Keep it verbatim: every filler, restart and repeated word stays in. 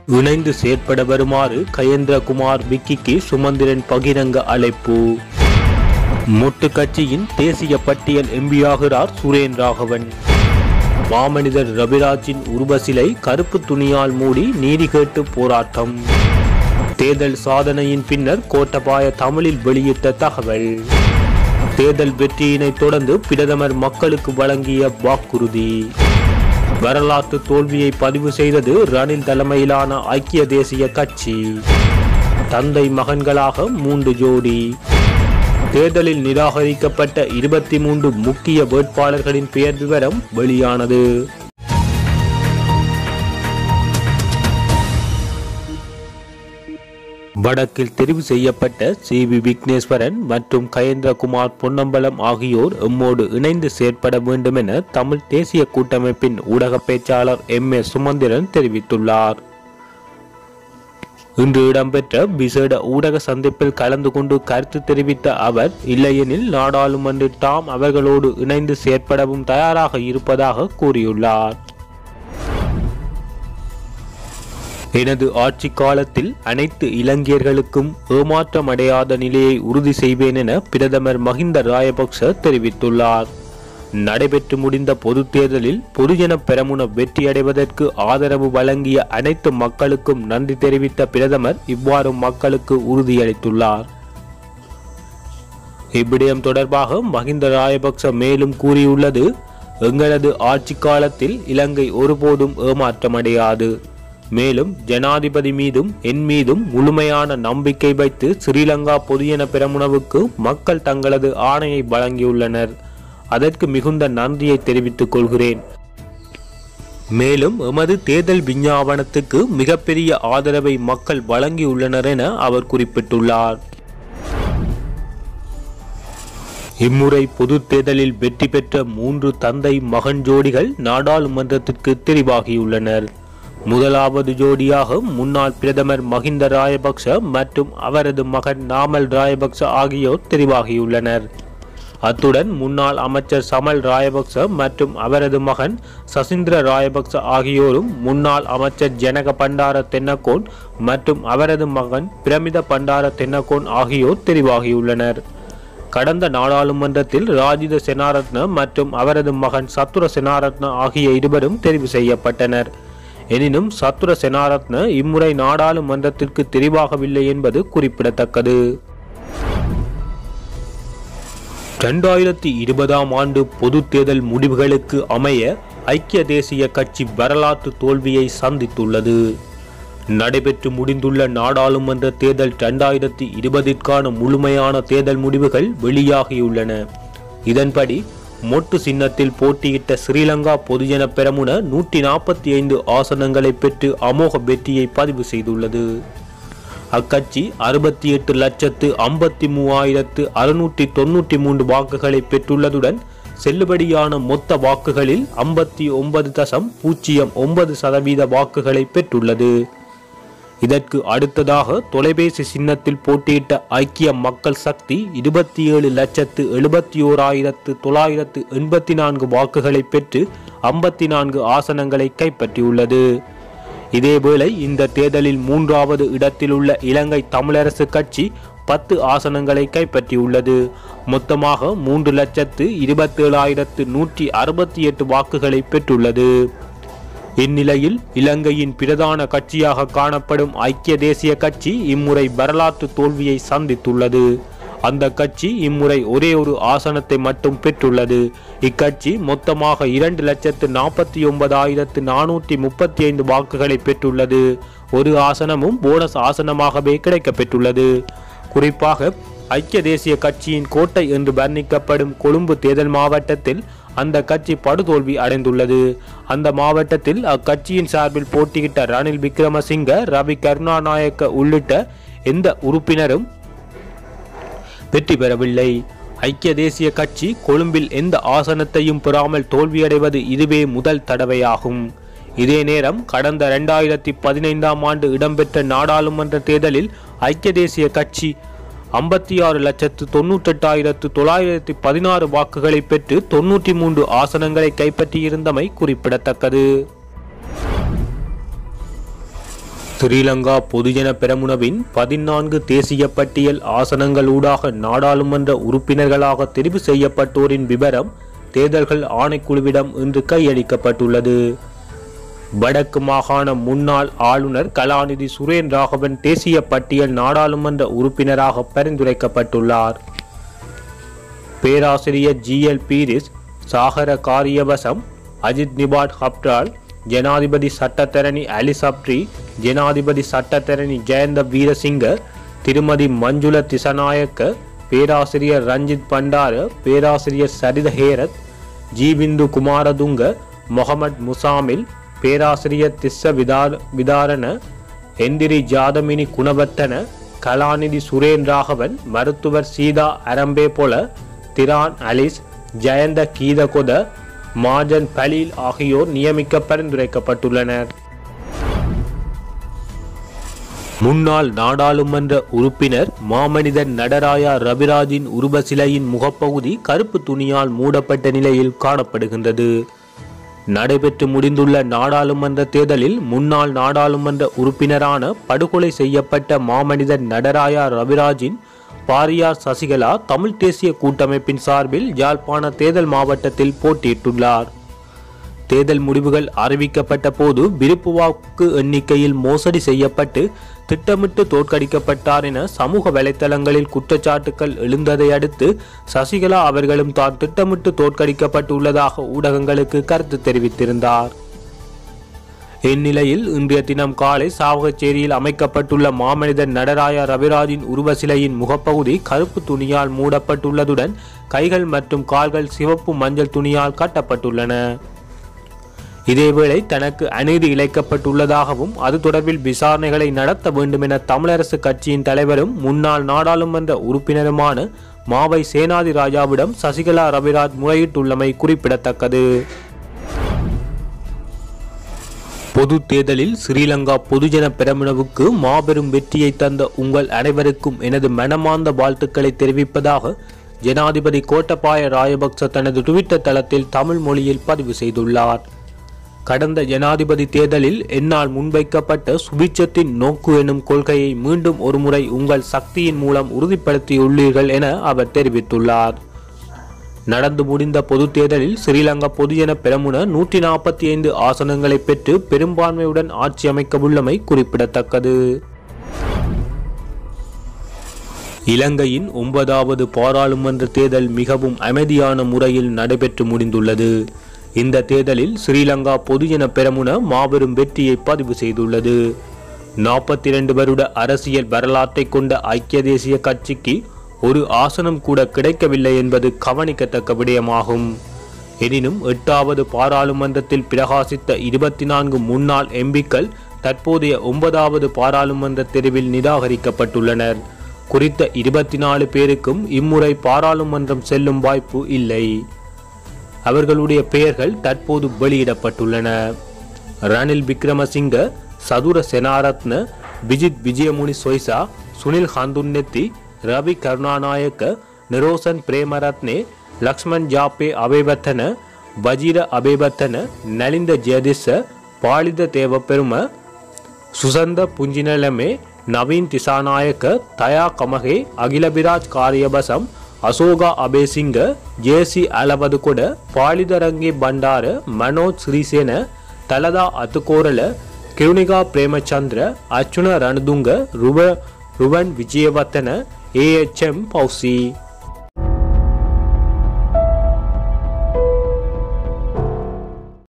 இணைந்து செயற்பட வருமாறு கயேந்திரகுமார் விக்கிக்கு சுமந்திரன் பகிரங்க அழைப்பு. மொட்டு கட்சியின் தேசிய பட்டியல் எம்பியாகிறார் சுரேன் ராகவன். மாமனிதர் ரவிராஜின் உருவ சிலை கருப்பு துணியால் மூடி நீதி கேட்டு போராட்டம். தேர்தல் சாதனையின் பின்னர் கோட்டபாய தமிழில் வெளியிட்ட தகவல். தேர்தல் வெற்றியினை தொடர்ந்து பிரதமர் மக்களுக்கு வழங்கிய வாக்குறுதி. வரலாற்று தோல்வியை பதிவு செய்தது ரணில் தலைமையிலான ஐக்கிய தேசிய கட்சி. தந்தை மகன்களாக மூன்று ஜோடி. தேர்தலில் நிராகரிக்கப்பட்ட இருபத்தி மூன்று முக்கிய வேட்பாளர்களின் பெயர் விவரம் வெளியானது. வடக்கில் தெரிவு செய்யப்பட்ட சி வி விக்னேஸ்வரன் மற்றும் கயேந்திரகுமார் பொன்னம்பலம் ஆகியோர் எம்மோடு இணைந்து செயற்பட வேண்டும் என தமிழ் தேசிய கூட்டமைப்பின் ஊடக பேச்சாளர் எம் ஏ சுமந்திரன் தெரிவித்துள்ளார். இன்று இடம்பெற்ற விசேட ஊடக சந்திப்பில் கலந்து கொண்டு கருத்து தெரிவித்த அவர், இல்லையெனில் நாடாளுமன்றில் தாம் அவர்களோடு இணைந்து செயற்படவும் தயாராக இருப்பதாக கூறியுள்ளார். எனது ஆட்சி காலத்தில் அனைத்து இலங்கையர்களுக்கும் ஏமாற்றம் அடையாத நிலையை உறுதி செய்வேன் என பிரதமர் மஹிந்த ராஜபக்ச தெரிவித்துள்ளார். நடைபெற்று முடிந்த பொது தேர்தலில் பொதுஜன பெரமுன வெற்றியடைவதற்கு ஆதரவு வழங்கிய அனைத்து மக்களுக்கும் நன்றி தெரிவித்த பிரதமர் இவ்வாறு மக்களுக்கு உறுதியளித்துள்ளார். இவ்விடயம் தொடர்பாக மஹிந்த ராஜபக்ச மேலும் கூறியுள்ளது, எங்களது ஆட்சி காலத்தில் இலங்கை ஒருபோதும் ஏமாற்றமடையாது. மேலும் ஜனாதிபதி மீதும் என் மீதும் முழுமையான நம்பிக்கை வைத்து ஸ்ரீலங்கா பொதுஜன பெரமுனவுக்கு மக்கள் தங்களது ஆணையை வழங்கியுள்ளனர். அதற்கு மிகுந்த நன்றியை தெரிவித்துக் கொள்கிறேன். மேலும் எமது தேர்தல் விஞ்ஞாபனத்துக்கு மிகப்பெரிய ஆதரவை மக்கள் வழங்கியுள்ளனர் என அவர் குறிப்பிட்டுள்ளார். இம்முறை பொது தேர்தலில் வெற்றி பெற்ற மூன்று தந்தை மகன் ஜோடிகள் நாடாளுமன்றத்திற்கு தெரிவாகியுள்ளனர். முதலாவது ஜோடியாக முன்னாள் பிரதமர் மஹிந்த ராஜபக்ச மற்றும் அவரது மகன் நாமல் ராஜபக்ச ஆகியோர் தெரிவாகியுள்ளனர். அத்துடன் முன்னாள் அமைச்சர் சமல் ராஜபக்ச மற்றும் அவரது மகன் சசீந்திர ராஜபக்ச ஆகியோரும் முன்னாள் அமைச்சர் ஜனக பண்டார தென்னகோன் மற்றும் அவரது மகன் பிரமித பண்டார தென்னகோன் ஆகியோர் தெரிவாகியுள்ளனர். கடந்த நாடாளுமன்றத்தில் ராஜித செனாரத்ன மற்றும் அவரது மகன் சத்துர செனாரத்ன ஆகிய இருவரும் தெரிவு செய்யப்பட்டனர். எனினும் சத்துர செனாரத்ன இம்முறை நாடாளுமன்றத்திற்கு தெரிவாகவில்லை என்பது குறிப்பிடத்தக்கது. இரண்டாயிரத்தி இருபதாம் ஆண்டு பொது தேர்தல் முடிவுகளுக்கு அமைய ஐக்கிய தேசிய கட்சி வரலாற்று தோல்வியை சந்தித்துள்ளது. நடைபெற்று முடிந்துள்ள நாடாளுமன்ற தேர்தல் இரண்டாயிரத்தி இருபதிற்கான முழுமையான தேர்தல் முடிவுகள் வெளியாகியுள்ளன. இதன்படி மொட்டு சின்னத்தில் போட்டியிட்ட ஸ்ரீலங்கா பொதுஜன பெரமுன நூற்றி நாற்பத்தி ஐந்து ஆசனங்களை பெற்று அமோக வெற்றியை பதிவு செய்துள்ளது. அக்கட்சி அறுபத்தி எட்டு லட்சத்து ஐம்பத்தி மூவாயிரத்து அறுநூற்றி தொன்னூற்றி மூன்று வாக்குகளை பெற்றுள்ளதுடன் செல்லுபடியான மொத்த வாக்குகளில் ஐம்பத்தி ஒன்பது தசம் பூஜ்ஜியம் ஒன்பது சதவீத வாக்குகளை பெற்றுள்ளது. இதற்கு அடுத்ததாக தொலைபேசி சின்னத்தில் போட்டியிட்ட ஐக்கிய மக்கள் சக்தி இருபத்தி ஏழு லட்சத்து எழுபத்தி ஓராயிரத்து தொள்ளாயிரத்து எண்பத்தி நான்கு வாக்குகளை பெற்று ஐம்பத்தி நான்கு ஆசனங்களை கைப்பற்றியுள்ளது. இதேவேளை இந்த தேர்தலில் மூன்றாவது இடத்தில் உள்ள இலங்கை தமிழரசு கட்சி பத்து ஆசனங்களை கைப்பற்றியுள்ளது. மொத்தமாக மூன்று லட்சத்து இருபத்தி ஏழாயிரத்து நூற்றி அறுபத்தி எட்டு வாக்குகளை பெற்றுள்ளது. இந்நிலையில் இலங்கையின் பிரதான கட்சியாக காணப்படும் ஐக்கிய தேசிய கட்சி இம்முறை வரலாற்று தோல்வியை சந்தித்துள்ளது. அந்த கட்சி இம்முறை ஒரே ஒரு ஆசனத்தை மட்டும் பெற்றுள்ளது. இக்கட்சி மொத்தமாக இரண்டு லட்சத்து நாற்பத்தி ஒன்பதாயிரத்து நானூற்றி முப்பத்தி ஐந்து வாக்குகளை பெற்றுள்ளது. ஒரு ஆசனமும் போனஸ் ஆசனமாகவே கிடைக்கப்பெற்றுள்ளது. குறிப்பாக ஐக்கிய தேசிய கட்சியின் கோட்டை என்று வர்ணிக்கப்படும் கொழும்பு தேர்தல் மாவட்டத்தில் அந்த கட்சி படுதோல்வி அடைந்துள்ளது. அந்த மாவட்டத்தில் அக்கட்சியின் சார்பில் போட்டியிட்ட ரணில் விக்ரமசிங்க, ரவி கருணாநாயக்க உள்ளிட்ட எந்த உறுப்பினரும் வெற்றி பெறவில்லை. ஐக்கிய தேசிய கட்சி கொழும்பில் எந்த ஆசனத்தையும் பெறாமல் தோல்வியடைவது இதுவே முதல் தடவையாகும். இதே நேரம் கடந்த இரண்டாயிரத்தி பதினைந்தாம் ஆண்டு இடம்பெற்ற நாடாளுமன்ற தேர்தலில் ஐக்கிய தேசிய கட்சி ஐம்பத்தி ஆறு லட்சத்து தொன்னூற்றி எட்டாயிரத்து தொள்ளாயிரத்தி பதினாறு வாக்குகளை பெற்று தொன்னூற்றி மூன்று ஆசனங்களை கைப்பற்றியிருந்தமை குறிப்பிடத்தக்கது. ஸ்ரீலங்கா பொதுஜன பெரமுனவின் பதினான்கு தேசிய பட்டியல் ஆசனங்களூடாக நாடாளுமன்ற உறுப்பினர்களாக தெரிவு செய்யப்பட்டோரின் விவரம் தேர்தல்கள் ஆணைக்குழுவிடம் இன்று கையளிக்கப்பட்டுள்ளது. வடக்கு மாகாண முன்னாள் ஆளுநர் கலாநிதி சுரேன் ராகவன் தேசிய பட்டியல் நாடாளுமன்ற உறுப்பினராக பரிந்துரைக்கப்பட்டுள்ளார். பேராசிரியர் ஜி எல் பீரிஸ், சாகர காரியவசம், அஜித் நிபாட் ஹப்டால், ஜனாதிபதி சட்டத்தரணி அலி சப்ரி, ஜனாதிபதி சட்டத்தரணி ஜெயந்த வீரசிங்க, திருமதி மஞ்சுள திசநாயக்க, பேராசிரியர் ரஞ்சித் பண்டார, பேராசிரியர் சரித ஹேரத், ஜீபிந்து குமாரதுங்க, முகமது முசாமில், பேராசிரியர் திஸ்ஸ விதார விதாரண, எந்திரி ஜாதமினி குணவர்த்தன, கலாநிதி சுரேன் ராகவன், மருத்துவர் சீதா அரம்பே போல, திரான் அலிஸ், ஜெயந்த கீதகொத, மாஜன் பலீல் ஆகியோர் நியமிக்க பரிந்துரைக்கப்பட்டுள்ளனர். முன்னாள் நாடாளுமன்ற உறுப்பினர் மாமனிதன் நடராயா ரவிராஜின் உருவ சிலையின் முகப்பகுதி கருப்பு துணியால் மூடப்பட்ட நிலையில் காணப்படுகின்றது. நடைபெற்று முடிந்துள்ள நாடாளுமன்ற தேர்தலில் முன்னாள் நாடாளுமன்ற உறுப்பினரான படுகொலை செய்யப்பட்ட மாமனிதன் நடராயா ரவிராஜின் பாரியார் சசிகலா தமிழ் தேசிய கூட்டமைப்பின் சார்பில் யாழ்ப்பாண தேர்தல் மாவட்டத்தில் போட்டியிட்டுள்ளார். தேர்தல் முடிவுகள் அறிவிக்கப்பட்ட போது விருப்பு வாக்கு எண்ணிக்கையில் மோசடி செய்யப்பட்டு திட்டமிட்டு தோற்கடிக்கப்பட்டார் என சமூக வலைத்தளங்களில் குற்றச்சாட்டுகள் எழுந்ததை அடுத்து சசிகலா அவர்களும் தான் திட்டமிட்டு தோற்கடிக்கப்பட்டுள்ளதாக ஊடகங்களுக்கு கருத்து தெரிவித்திருந்தார். இந்நிலையில் இன்றைய தினம் காலை சாவகச்சேரியில் அமைக்கப்பட்டுள்ள மாமனிதன் நடராயா ரவிராஜின் உருவ சிலையின் முகப்பகுதி கருப்பு துணியால் மூடப்பட்டுள்ளதுடன் கைகள் மற்றும் கால்கள் சிவப்பு மஞ்சள் துணியால் கட்டப்பட்டுள்ளன. இதேவேளை தனக்கு அநீதி இழைக்கப்பட்டுள்ளதாகவும் அது தொடர்பில் விசாரணைகளை நடத்த வேண்டும் என தமிழரசு கட்சியின் தலைவரும் முன்னாள் நாடாளுமன்ற உறுப்பினருமான மாவை சேனாதி ராஜாவிடம் சசிகலா ரவிராஜ் முறையிட்டுள்ளமை குறிப்பிடத்தக்கது. பொது தேர்தலில் ஸ்ரீலங்கா பொதுஜன பெரமுனவுக்கு மாபெரும் வெற்றியை தந்த உங்கள் அனைவருக்கும் எனது மனமார்ந்த வாழ்த்துக்களை தெரிவிப்பதாக ஜனாதிபதி கோட்டபாய ராஜபக்ச தனது டுவிட்டர் தளத்தில் தமிழ் மொழியில் பதிவு செய்துள்ளார். கடந்த ஜனாதிபதி தேர்தலில் என்னால் முன்வைக்கப்பட்ட சுபிட்சத்தின் நோக்கு எனும் கொள்கையை மீண்டும் ஒருமுறை உங்கள் சக்தியின் மூலம் உறுதிப்படுத்தியுள்ளீர்கள் என அவர் தெரிவித்துள்ளார். நடந்து முடிந்த பொது தேர்தலில் ஸ்ரீலங்கா பொதுஜன பெரமுன நூற்றி நாற்பத்தி ஐந்து ஆசனங்களை பெற்று பெரும்பான்மையுடன் ஆட்சி அமைக்க உள்ளமை குறிப்பிடத்தக்கது. இலங்கையின் ஒன்பதாவது பாராளுமன்ற தேர்தல் மிகவும் அமைதியான முறையில் நடைபெற்று முடிந்துள்ளது. இந்த தேர்தலில் ஸ்ரீலங்கா பொதுஜன பெரமுன மாபெரும் வெற்றியை பதிவு செய்துள்ளது. நாற்பத்தி இரண்டு வருட அரசியல் வரலாற்றை கொண்ட ஐக்கிய தேசிய கட்சிக்கு ஒரு ஆசனம் கூட கிடைக்கவில்லை என்பது கவனிக்கத்தக்க விடயமாகும். எனினும் எட்டாவது பாராளுமன்றத்தில் பிரகாசித்த இருபத்தி நான்கு முன்னாள் எம்பிக்கள் தற்போதைய ஒன்பதாவது பாராளுமன்ற தெரிவில் நிராகரிக்கப்பட்டுள்ளனர். குறித்த இருபத்தி நாலு பேருக்கும் இம்முறை பாராளுமன்றம் செல்லும் வாய்ப்பு இல்லை. அவர்களுடைய பெயர்கள் தற்போது வெளியிடப்பட்டுள்ளன. ரணில் விக்ரமசிங்க, சதுர செனாரத்ன, விஜித் விஜயமுனி சொய்சா, சுனில் ஹந்துன்னெத்தி, ரவி கருணாநாயக்க, நிரோசன் பிரேமரத்னே, லக்ஷ்மண் ஜாப்பே அபேவர்த்தன, வஜிர அபேவர்த்தன, நலிந்த ஜெயதிச, பாலித தேவப்பெரும, சுசந்த புஞ்சினலமே, நவீன் திசாநாயக்க, தயா கமகே, அகிலபிராஜ் காரியபசம், அசோகா அபேசிங்க, ஜேசி அலவதுகொட, பாலிதரங்கி பண்டார, மனோஜ் ஸ்ரீசேன, தலதா அத்துக்கோரல, கிருணிகா பிரேமச்சந்திர, அர்ச்சுன ரணதுங்க, ருவ Ruwan Wijewardene, A H M Fowzie.